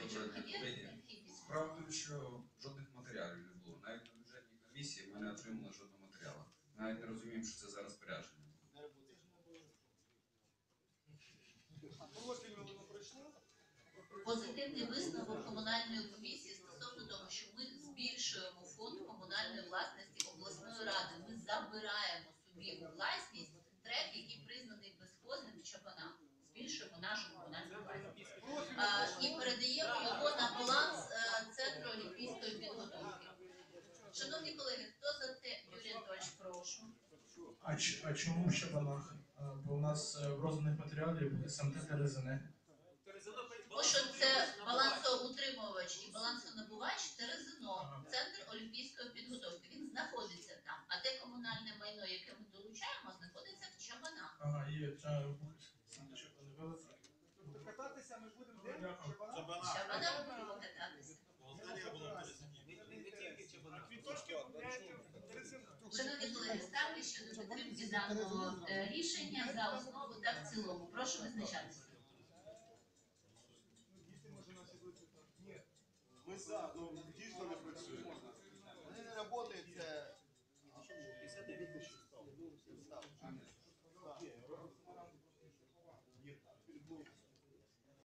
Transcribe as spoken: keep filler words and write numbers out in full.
Справа в тому, що жодних матеріалів не було. Навіть на бюджетній комісії ми не отримали жодного матеріалу. Навіть не розуміємо, що це за розпорядження. Позитивний висновок комунальної комісії стосовно того, що ми збільшуємо фонд комунальної власності обласної ради. Ми забираємо собі у власність трек, який признаний безхозним в Чабанах. Збільшуємо нашу комунальну власність. А, і передаємо його на баланс а, Центру олімпійської підготовки. Шановні колеги, хто за те? Юрій Анатольович, прошу. А, а чому в Чабанах? Бо у нас в розданих матеріалів СМТ Терезине. Тому що це балансоутримувач і балансонабувач Терезино, Центр олімпійської підготовки. Він знаходиться там. А те комунальне майно, яке ми долучаємо, знаходиться в Чабанах. Ага, є. Кататися ми будемо де? В Чабанах будемо кататися. Шановні колеги, ставлю щодо підтримки даного рішення за основу та в цілому. Прошу визначатися. Ми за, ну дійсно не працюємо. Вони не працюють.